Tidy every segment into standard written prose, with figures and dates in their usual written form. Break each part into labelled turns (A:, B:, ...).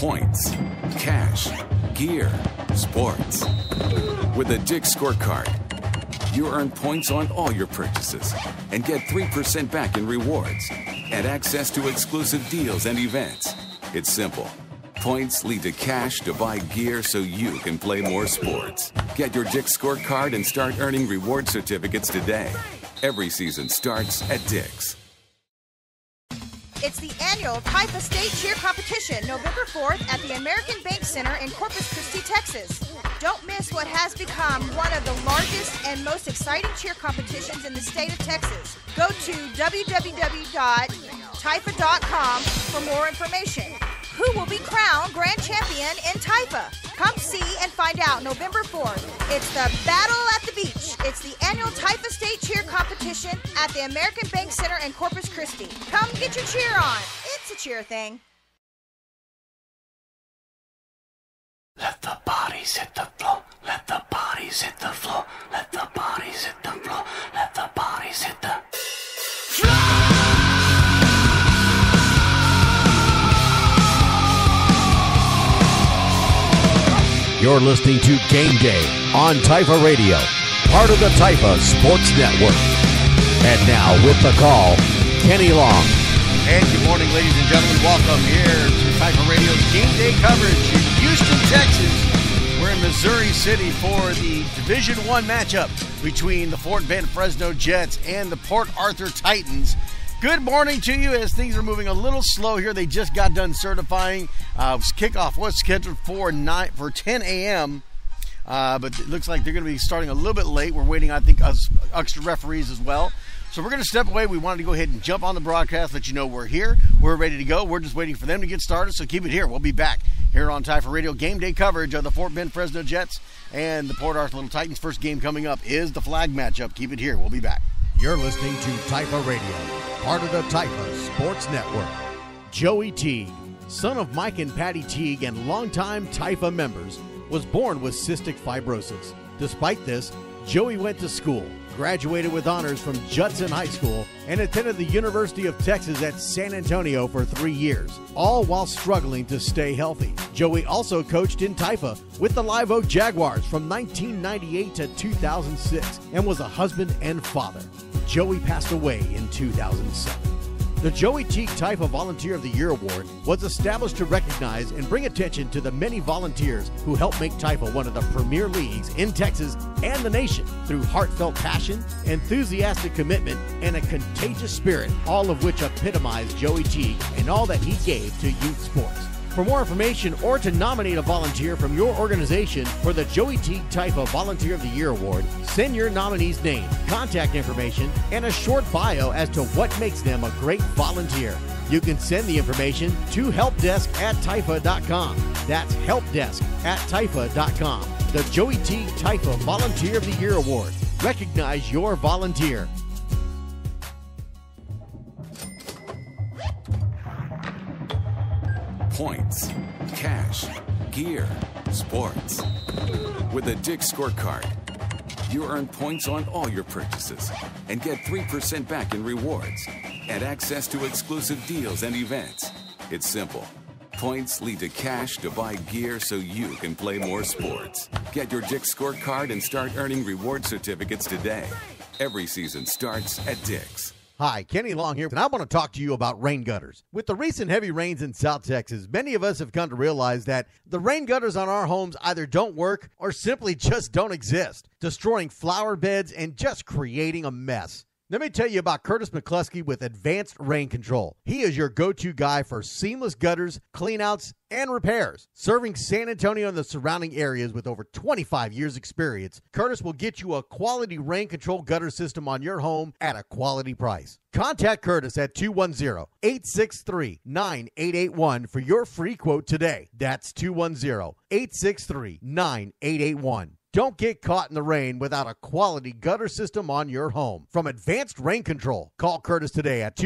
A: Points, cash, gear, sports. With a Dick's Scorecard, you earn points on all your purchases and get 3% back in rewards and access to exclusive deals and events. It's simple. Points lead to cash to buy gear so you can play more sports. Get your Dick's Scorecard and start earning reward certificates today. Every season starts at Dick's.
B: It's the annual Taifa State Cheer Competition, November 4th at the American Bank Center in Corpus Christi, Texas. Don't miss what has become one of the largest and most exciting cheer competitions in the state of Texas. Go to www.taifa.com for more information. Who will be crowned grand champion in Taifa? Come see and find out November 4th. It's the Battle at the Beach. It's the annual Taifa State Cheer Competition at the American Bank Center in Corpus Christi. Come get your cheer on. It's a cheer thing.
C: Let the bodies hit the floor. Let the bodies hit the floor. Let the bodies hit the floor. Let the bodies hit the floor.
D: You're listening to Game Day on Taifa Radio, part of the Taifa Sports Network. And now with the call, Kenny Long.
E: And good morning, ladies and gentlemen. Welcome here to Taifa Radio's Game Day coverage in Houston, Texas. We're in Missouri City for the Division I matchup between the Fort Bend Fresno Jets and the Port Arthur Titans. Good morning to you as things are moving a little slow here. They just got done certifying. Kickoff was scheduled for 10 a.m., but it looks like they're going to be starting a little bit late. We're waiting, I think, extra referees as well. So we're going to step away. We wanted to go ahead and jump on the broadcast, let you know we're here. We're ready to go. We're just waiting for them to get started, so keep it here. We'll be back here on Taifa Radio. Game day coverage of the Fort Bend Fresno Jets and the Port Arthur Little Titans. First game coming up is the flag matchup. Keep it here. We'll be back.
D: You're listening to Taifa Radio, part of the Taifa Sports Network. Joey Teague, son of Mike and Patty Teague and longtime Taifa members, was born with cystic fibrosis. Despite this, Joey went to school, graduated with honors from Judson High School, and attended the University of Texas at San Antonio for 3 years, all while struggling to stay healthy. Joey also coached in Taifa with the Live Oak Jaguars from 1998 to 2006 and was a husband and father. Joey passed away in 2007. The Joey Teague Taifa Volunteer of the Year Award was established to recognize and bring attention to the many volunteers who help make Taifa one of the premier leagues in Texas and the nation through heartfelt passion, enthusiastic commitment, and a contagious spirit, all of which epitomize Joey Teague and all that he gave to youth sports. For more information or to nominate a volunteer from your organization for the Joey Teague Taifa Volunteer of the Year Award, send your nominee's name, contact information, and a short bio as to what makes them a great volunteer. You can send the information to helpdesk@taifa.com. That's helpdesk@taifa.com. The Joey Teague Taifa Volunteer of the Year Award. Recognize your volunteer.
A: Points, cash, gear, sports. With a Dick's Scorecard, you earn points on all your purchases and get 3% back in rewards and access to exclusive deals and events. It's simple. Points lead to cash to buy gear so you can play more sports. Get your Dick's Scorecard and start earning reward certificates today. Every season starts at Dick's.
D: Hi, Kenny Long here, and I want to talk to you about rain gutters. With the recent heavy rains in South Texas, many of us have come to realize that the rain gutters on our homes either don't work or simply just don't exist, destroying flower beds and just creating a mess. Let me tell you about Curtis McCluskey with Advanced Rain Control. He is your go-to guy for seamless gutters, cleanouts, and repairs. Serving San Antonio and the surrounding areas with over 25 years experience, Curtis will get you a quality rain control gutter system on your home at a quality price. Contact Curtis at 210-863-9881 for your free quote today. That's 210-863-9881. Don't get caught in the rain without a quality gutter system on your home. From Advanced Rain Control, call Curtis today at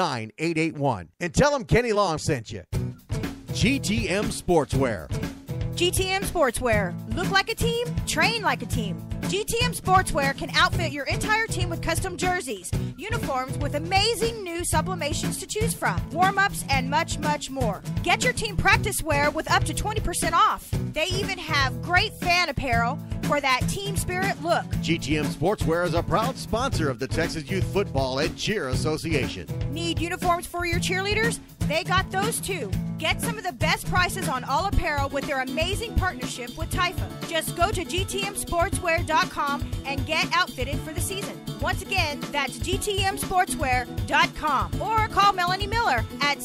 D: 210-863-9881 and tell him Kenny Long sent you. GTM Sportswear.
B: GTM Sportswear. Look like a team, train like a team. GTM Sportswear can outfit your entire team with custom jerseys, uniforms with amazing new sublimations to choose from, warm-ups, and much, much more. Get your team practice wear with up to 20% off. They even have great fan apparel for that team spirit look.
D: GTM Sportswear is a proud sponsor of the Texas Youth Football and Cheer Association.
B: Need uniforms for your cheerleaders? They got those too. Get some of the best prices on all apparel with their amazing partnership with Taifa. Just go to gtmsportswear.com and get outfitted for the season. Once again, that's gtmsportswear.com. Or call Melanie Miller at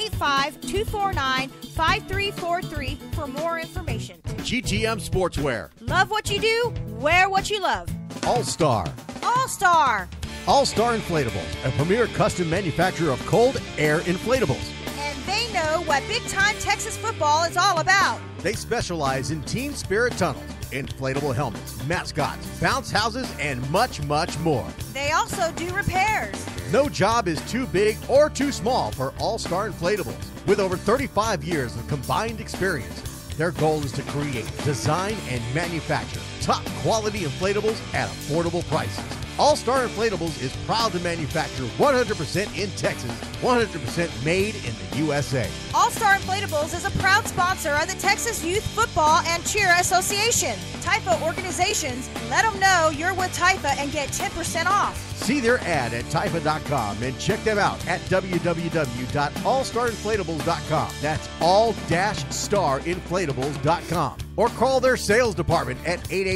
B: 785-249-5343 for more information.
D: GTM Sportswear.
B: Love what you do, wear what you love.
D: All-Star.
B: All-Star.
D: All-Star Inflatables, a premier custom manufacturer of cold air inflatables.
B: And they know what big-time Texas football is all about.
D: They specialize in team spirit tunnels, inflatable helmets, mascots, bounce houses, and much, much more.
B: They also do repairs.
D: No job is too big or too small for All-Star Inflatables. With over 35 years of combined experience, their goal is to create, design, and manufacture top-quality inflatables at affordable prices. All-Star Inflatables is proud to manufacture 100% in Texas, 100% made in the USA.
B: All-Star Inflatables is a proud sponsor of the Texas Youth Football and Cheer Association. Taifa organizations, let them know you're with Taifa and get 10% off.
D: See their ad at Taifa.com and check them out at www.allstarinflatables.com. That's all-starinflatables.com. Or call their sales department at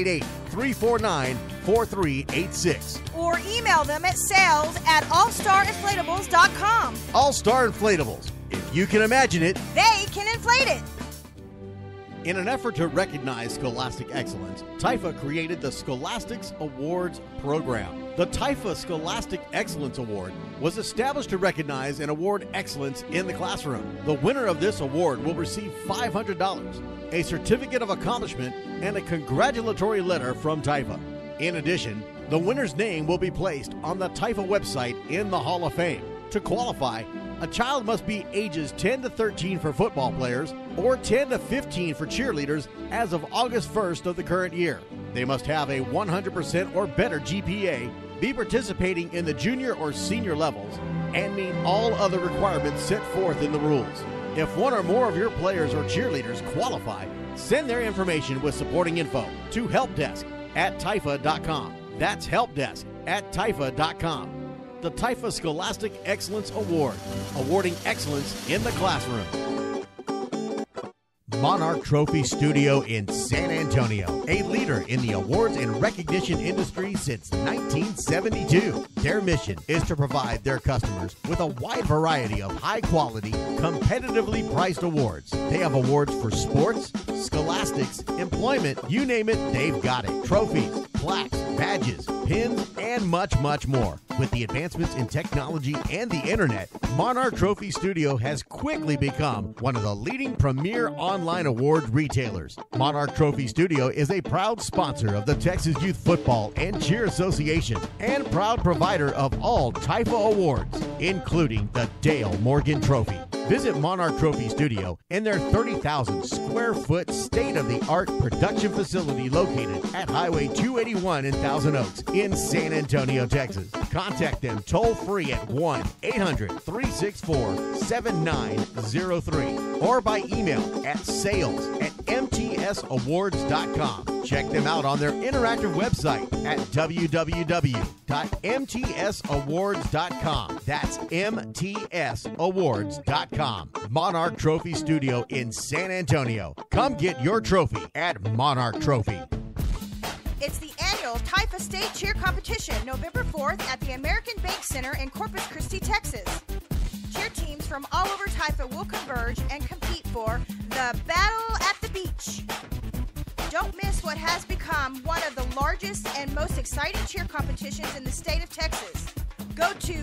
D: 888-349-4386.
B: Or email them at sales@allstarinflatables.com.
D: All-Star Inflatables. If you can imagine it,
B: they can inflate it.
D: In an effort to recognize scholastic excellence, Taifa created the Scholastics Awards program. The Taifa Scholastic Excellence Award was established to recognize and award excellence in the classroom. The winner of this award will receive $500, a certificate of accomplishment, and a congratulatory letter from Taifa. In addition, the winner's name will be placed on the Taifa website in the Hall of Fame. To qualify, a child must be ages 10 to 13 for football players or 10 to 15 for cheerleaders as of August 1st of the current year. They must have a 100% or better GPA, be participating in the junior or senior levels, and meet all other requirements set forth in the rules. If one or more of your players or cheerleaders qualify, send their information with supporting info to helpdesk@taifa.com. That's helpdesk@taifa.com. The Taifa Scholastic Excellence Award, awarding excellence in the classroom. Monarch Trophy Studio in San Antonio, a leader in the awards and recognition industry since 1972. Their mission is to provide their customers with a wide variety of high-quality, competitively priced awards. They have awards for sports, scholastics, employment, you name it, they've got it. Trophies, plaques, badges, pins, and much, much more. With the advancements in technology and the internet, Monarch Trophy Studio has quickly become one of the leading premier online award retailers. Monarch Trophy Studio is a proud sponsor of the Texas Youth Football and Cheer Association and proud provider of all Taifa awards, including the Dale Morgan Trophy. Visit Monarch Trophy Studio in their 30,000 square foot state-of-the-art production facility located at Highway 281 in Thousand Oaks in San Antonio, Texas. Contact them toll-free at 1-800-364-7903 or by email at sales@mtsawards.com. Check them out on their interactive website at www.mtsawards.com. That's mtsawards.com. Monarch Trophy Studio in San Antonio. Come get your trophy at Monarch Trophy.
B: It's the annual Taifa State Cheer Competition, November 4th at the American Bank Center in Corpus Christi, Texas. Cheer teams from all over Taifa will converge and compete for the Battle at the Beach. Don't miss what has become one of the largest and most exciting cheer competitions in the state of Texas. Go to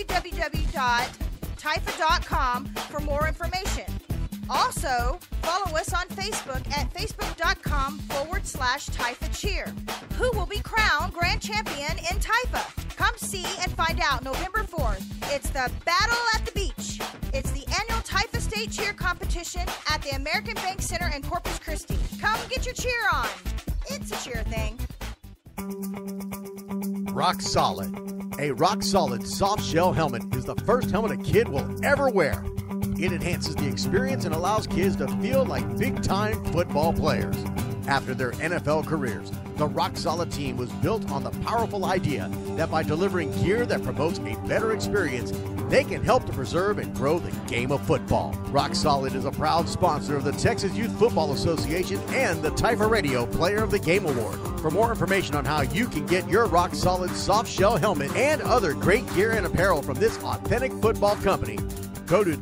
B: www.taifa.com for more information. Also, follow us on Facebook at facebook.com/Taifa Cheer. Who will be crowned grand champion in Taifa? Come see and find out November 4th. It's the Battle at the Beach. It's the annual Taifa State State Cheer Competition at the American Bank Center in Corpus Christi. Come get your cheer on. It's a cheer thing.
D: Rock Solid. A Rock Solid soft shell helmet is the first helmet a kid will ever wear. It enhances the experience and allows kids to feel like big-time football players. After their NFL careers, the Rock Solid team was built on the powerful idea that by delivering gear that promotes a better experience, they can help to preserve and grow the game of football. Rock Solid is a proud sponsor of the Texas Youth Football Association and the Typha Radio Player of the Game Award. For more information on how you can get your Rock Solid soft shell helmet and other great gear and apparel from this authentic football company, go to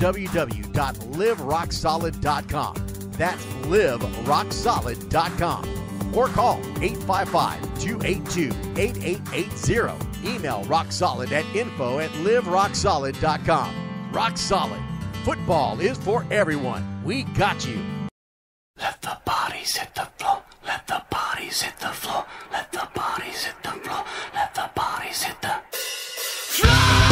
D: www.liverocksolid.com. That's liverocksolid.com. Or call 855-282-8880. Email rocksolid at info@liverocksolid.com. Rock Solid. Football is for everyone. We got you.
C: Let the bodies hit the floor. Let the bodies hit the floor. Let the bodies hit the floor. Let the bodies hit the floor.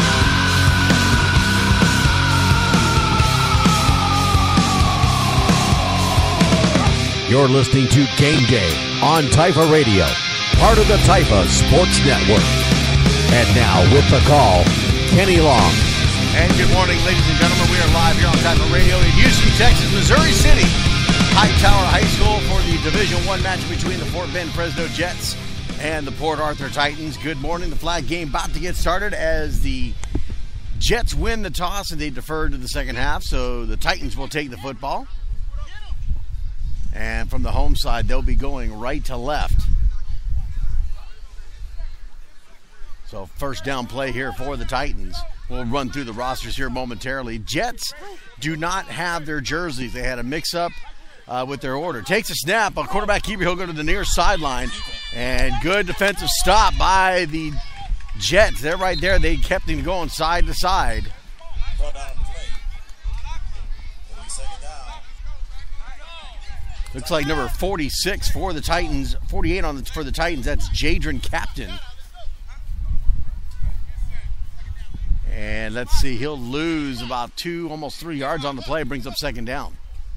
D: You're listening to Game Day on Typha Radio, part of the Typha Sports Network. And now with the call, Kenny Long.
E: And good morning, ladies and gentlemen. We are live here on Typha Radio in Houston, Texas, Missouri City, Hightower High School for the Division I match between the Fort Bend Fresno Jets and the Port Arthur Titans. Good morning. The flag game about to get started as the Jets win the toss and they defer to the second half, so the Titans will take the football. And from the home side, they'll be going right to left. So first down play here for the Titans. We'll run through the rosters here momentarily. Jets do not have their jerseys. They had a mix-up with their order. Takes a snap. A quarterback keeper. He'll go to the near sideline. And good defensive stop by the Jets. They're right there. They kept him going side to side. Looks like number 46 for the Titans, 48 for the Titans. That's Jadron Captain. And let's see, he'll lose about 2, almost 3 yards on the play. Brings up second down.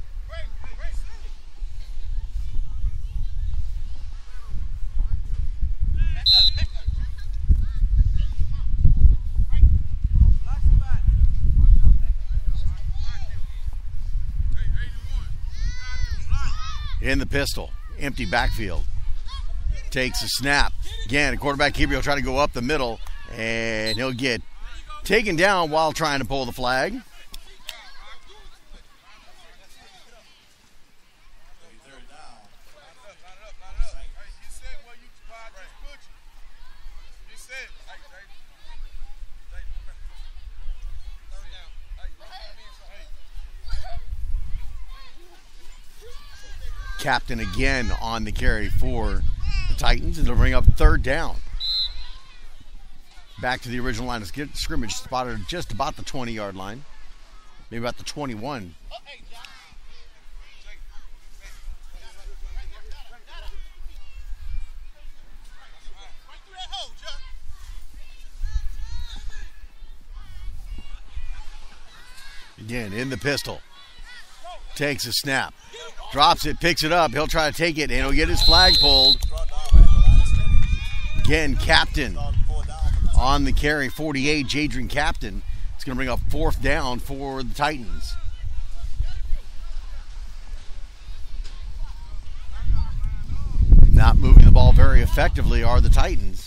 E: In the pistol, empty backfield. Takes a snap. Again, a quarterback keeper will try to go up the middle, and he'll get taken down while trying to pull the flag. Captain again on the carry for the Titans, and it'll bring up third down. Back to the original line of scrimmage, spotted just about the 20-yard line, maybe about the 21. Again, in the pistol. Takes a snap. Drops it, picks it up. He'll try to take it, and he'll get his flag pulled. Again, Captain on the carry, 48, Jadron Captain. It's going to bring up fourth down for the Titans. Not moving the ball very effectively are the Titans.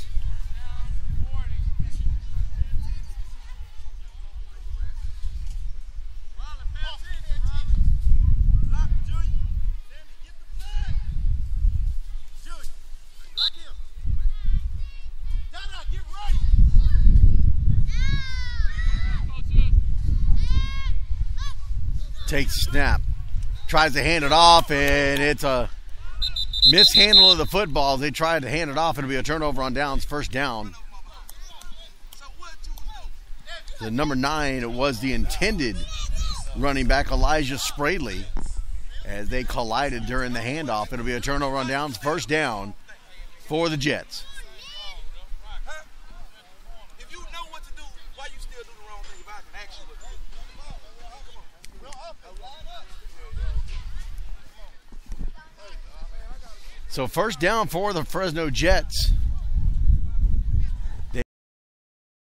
E: Takes a snap, tries to hand it off, and it's a mishandle of the football. They tried to hand it off, and it'll be a turnover on downs, first down. The number 9 was the intended running back, Elijah Spradley, as they collided during the handoff. It'll be a turnover on downs, first down for the Jets. So first down for the Fresno Jets.